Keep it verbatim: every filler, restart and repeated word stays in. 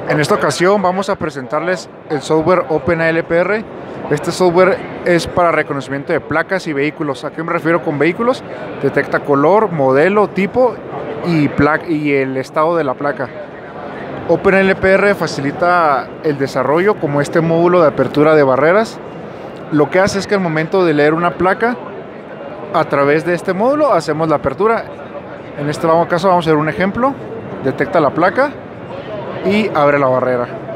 En esta ocasión vamos a presentarles el software OpenALPR. Este software es para reconocimiento de placas y vehículos. ¿A qué me refiero con vehículos? Detecta color, modelo, tipo y, y el estado de la placa. OpenALPR facilita el desarrollo como este módulo de apertura de barreras. Lo que hace es que al momento de leer una placa, a través de este módulo hacemos la apertura. En este caso vamos a ver un ejemplo. Detecta la placa y abre la barrera.